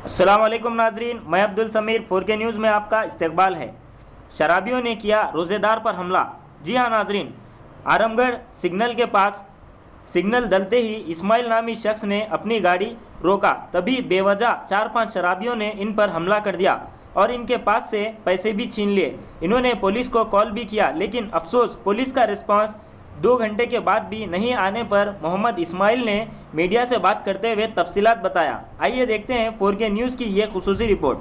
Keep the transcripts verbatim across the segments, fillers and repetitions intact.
अस्सलाम वालेकुम नाजरीन, मैं Abdul Samir four K news में आपका इस्तकबाल है। शराबियों ने किया रोज़ेदार पर हमला। जी हाँ नाजरीन, आरामगढ़ सिग्नल के पास सिग्नल डलते ही इस्माइल नामी शख्स ने अपनी गाड़ी रोका, तभी बेवजह चार पांच शराबियों ने इन पर हमला कर दिया और इनके पास से पैसे भी छीन लिए। इन्होंने पुलिस को कॉल भी किया, लेकिन अफसोस पुलिस का रिस्पांस दो घंटे के बाद भी नहीं आने पर मोहम्मद इस्माइल ने मीडिया से बात करते हुए तफसीलात बताया। आइए देखते हैं फोर के न्यूज़ की ये खुसूसी रिपोर्ट।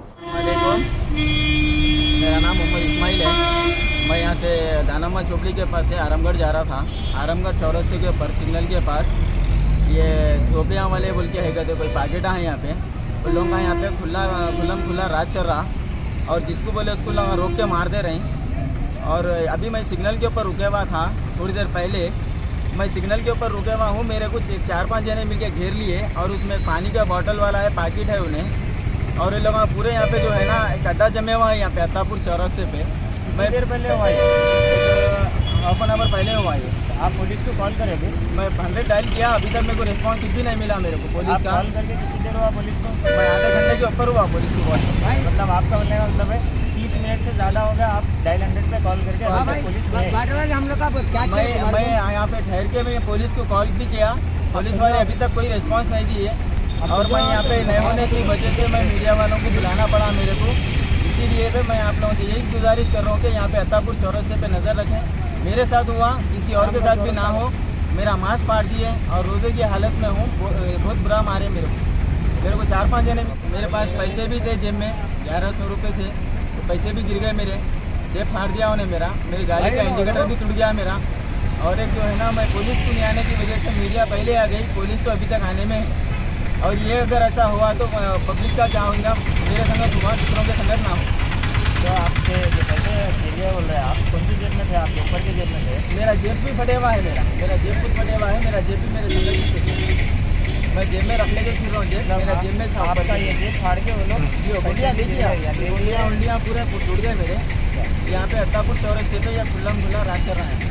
मेरा नाम मोहम्मद इस्माइल है। मैं यहाँ से दानामा चौपड़ी के पास से आरामगढ़ जा रहा था। आरामगढ़ चौरस्ते के ऊपर सिग्नल के पास ये झोपड़ियाँ वाले बोल के है कहते कोई पाकेटा है यहाँ पे, उन लोगों का यहाँ पे खुला खुलम खुला राज चल रहा और जिसको बोले उसको लोग रोक के मार दे रहे। और अभी मैं सिग्नल के ऊपर रुके हुआ था, थोड़ी देर पहले मैं सिग्नल के ऊपर रुके हुआ हूँ। मेरे कुछ चार पांच जने मिलके घेर लिए और उसमें पानी का बॉटल वाला है, पैकेट है उन्हें। और ये लोग पूरे यहाँ पे जो है ना एक अड्डा जमे हुआ है यहाँ पे अत्तापुर चौरस्ते पे। मैं देर पहले हुआ है, हाफ एन आवर पहले हुआ है। आप पुलिस को कॉल करेंगे? मैं हंड्रेड डायल किया, अभी तक मेरे को रिस्पॉन्स कुछ भी नहीं मिला मेरे को पुलिस का। कॉल करके कितनी देर हुआ पुलिस को? मैं आधे घंटे के ऊपर हुआ पुलिस को कॉल। मतलब आपका बोलने का मतलब है तीस मिनट से ज़्यादा हो गया आप डायल हंड्रेड पे कॉल करके पुलिस हम लोग का मैं मैं यहाँ पे ठहर के मैं पुलिस को कॉल भी किया, पुलिस वाले अभी तक कोई रिस्पांस नहीं दिए। और मैं यहाँ पे नए होने की वजह से मैं मीडिया वालों को बुलाना पड़ा मेरे को। इसीलिए तो मैं आप लोगों से यही गुजारिश कर रहा हूँ कि यहाँ पे अत्तापुर चौरस्ते पे नज़र रखें। मेरे साथ हुआ, किसी और के साथ भी ना हो। मेरा मास्क फाड़ दिए और रोज़े की हालत में हूँ, बहुत बुरा मारे मेरे को। मेरे को चार पाँच जने, मेरे पास पैसे भी थे जेब में, ग्यारह सौ रुपये थे, तो पैसे भी गिर गए मेरे, जेब फाड़ दिया उन्हें मेरा। मेरी गाड़ी का इंडिकेटर भी टूट गया मेरा। और एक जो है ना, मैं पुलिस को नहीं आने की वजह से मीडिया पहले आ गई, पुलिस तो अभी तक आने में है। और ये अगर ऐसा हुआ तो पब्लिक का क्या होगा, मेरे संगत हुआ, दूसरों के संगत ना हो। तो आपके जो पैसे गिरे बोल रहे हैं, आप कौन सी जेब में थे? आपके ऊपर की जेब में थे? मेरा जेब भी फटे हुआ है, मेरा मेरा जेब कुछ फटे हुआ है, मेरा जेब भी मेरे संगत, मैं जेब में रखने के फिर रहा हूँ। जेब मेरा जेब में था, आपका ये जेब फाड़ के वो लोग उंगलियाँ देखिए, उंगलियाँ उंगलियाँ पूरे टूट गए मेरे। यहाँ पे अत्तापुर चौरस्ते पे या खुला खुला राज कर रहा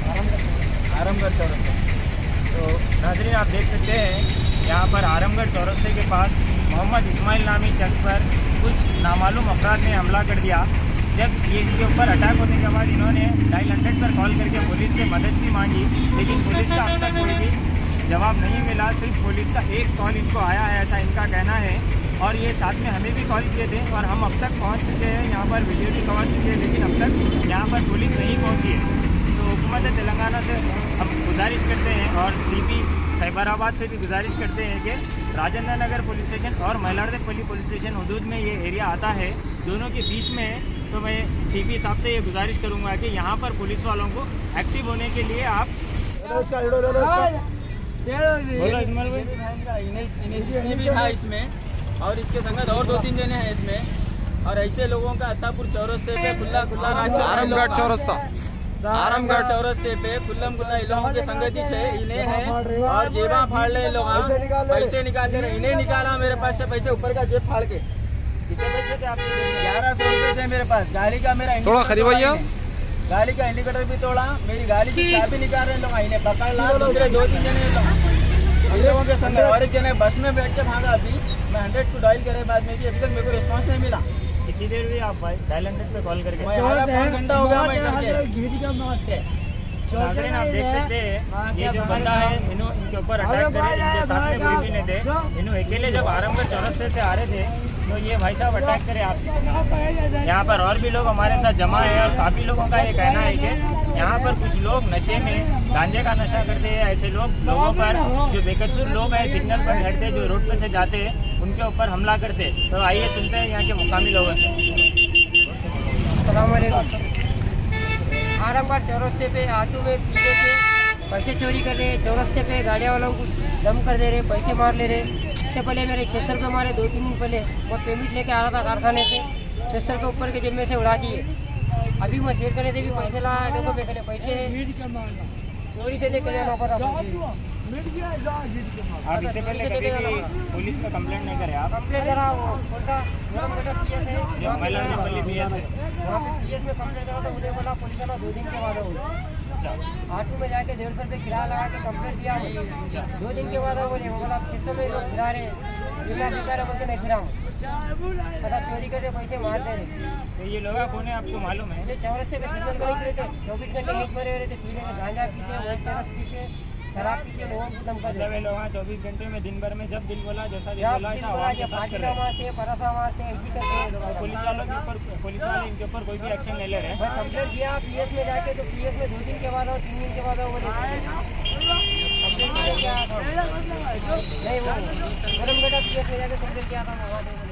है आरामगढ़ चौरस्ते। तो नाजरीन आप देख सकते हैं यहाँ पर आरामगढ़ चौरस्ते के पास मोहम्मद इस्माइल नामी शख्स पर कुछ नामालूम अफराद ने हमला कर दिया। जब ये इनके ऊपर अटैक होने के बाद इन्होंने डायल हंड्रेड पर कॉल करके पुलिस से मदद भी मांगी, लेकिन पुलिस का अब तक कोई भी जवाब नहीं मिला। सिर्फ पुलिस का एक कॉल इनको आया है, ऐसा इनका कहना है। और ये साथ में हमें भी कॉल किए थे और हम अब तक पहुँच चुके हैं, यहाँ पर वीडियो भी करवा चुके हैं, लेकिन अब तक यहाँ पर पुलिस नहीं पहुँची है। तो हुकूमत तेलंगाना से हम गुजारिश करते हैं और सी पी साइबराबाद से भी गुजारिश करते हैं कि राजेंद्र नगर पुलिस स्टेशन और मइलार्देपल्ली पुलिस स्टेशन हदूद में ये एरिया आता है, दोनों के बीच में है। तो मैं सीपी साहब से ये गुजारिश करूंगा कि यहाँ पर पुलिस वालों को एक्टिव होने के लिए आप इसमें और इसके संगत और दो तीन जने हैं इसमें। और ऐसे लोगों का अत्तापुर चौरस्ते पे खुला खुला आरामगढ़ चौरस्ता आरामगढ़ चौरस्ते पे खुल्लम खुल्ला इन लोगों के संगति से इन्हें है और जेबा फाड़ ले लोग, पैसे निकाल ले रहे। इन्हें निकाला मेरे पास से पैसे, ऊपर का जेब फाड़ के। कितने पैसे थे आपके? ग्यारह सौ रुपये थे मेरे पास। गाड़ी का मेरा थोड़ा खरीद भैया, गाड़ी का इंडिकेटर भी तोड़ा, मेरी गाड़ी की चाबी निकाल रहे लोग, इन्हें पकड़ ला। दूसरे दो तीन जने लोग इन लोगों के संग और एक जने बस में बैठ के भागा। अभी मैं हंड्रेड को डायल करे बाद में कि अभी तक मेरे को रिस्पॉन्स नहीं मिला। कितनी देर हुई आप भाई डायल हंड्रेड पे कॉल करके? घंटा हो गया मैं करके। नाज़रीन आप देख सकते हैं ये जो बंदा है, इन्हों इनके ऊपर अटैक करे, इनके साथ में कोई भी नहीं थे। इन्हों अकेले जब आरामगढ़ चौरस्ते से आ रहे थे तो ये भाई साहब अटैक करे आप। यहाँ पर और भी लोग हमारे साथ जमा है और काफ़ी लोगों का ये कहना है कि यहाँ पर कुछ लोग नशे में गांजे का नशा करते हैं। ऐसे लोग लोगों पर जो बेकसूर लोग हैं सिग्नल पर चढ़ते, जो रोड पर से जाते हैं, उनके ऊपर हमला करते। तो आइए सुनते हैं यहाँ के मुकामी लोगों से। आरामगढ़ चौरस्ते पे ऑटो में पीछे से पैसे चोरी कर रहे हैं, चौरस्ते पे गाड़ियाँ वालों को दम कर दे रहे, पैसे मार ले रहे। इससे पहले मेरे छः सौ रुपये मारे, दो तीन दिन पहले वो पेमेंट लेके आ रहा था कारखाने से, छः सौ रुपये ऊपर के जेब में से उड़ा दिए। अभी मैं शेयर करने से भी पैसे ला लोगों पे करे पैसे चोरी से लेकर जाना पड़ा। आप इससे पहले कभी भी पुलिस में कंप्लेंट नहीं करे? आप कंप्लेंट करा, वो बोलता मेरा बेटा पी एस है, मइलार्देपल्ली पी एस है, वहाँ पे पी एस में कंप्लेंट करा तो मुझे बोला पुलिस वाला दो दिन के बाद ऑटो में जाके डेढ़ सौ रुपये किराया लगा के कंप्लेंट किया। दो दिन के बाद बोले बोला छः सौ में लोग फिरा रहे, बेकार है बोल के नहीं फिरा। पता चोरी करके पैसे मार दे रहे। तो ये लोग कौन है आपको मालूम है? ये चौरस्ते पे सिग्नल गली रहे थे, चौबीस घंटे एक मरे रहते, पीने का गांजा पीते, वही चरस पीते, शराब पीते, लोगों को दम कर मतलब ये देते। लोग चौबीस घंटे में दिन भर में जब दिल बोला जैसा दिल जब बोला दिल ऐसा बोला आवाम ये के साथ फांसी कर का रहे हैं। मारते, परासा मारते, ऐसी करते हैं लोग। तो पुलिस वालों के ऊपर पुलिस वाले इनके ऊपर कोई भी एक्शन नहीं ले रहे हैं। मैं कंप्लेंट किया पीएस में जाके, तो पीएस में दो दिन के बाद और तीन दिन के बाद वो कंप्लेंट किया था नहीं, वो धर्मगढ़ पीएस में जाके कंप्लेंट किया था वहाँ पे।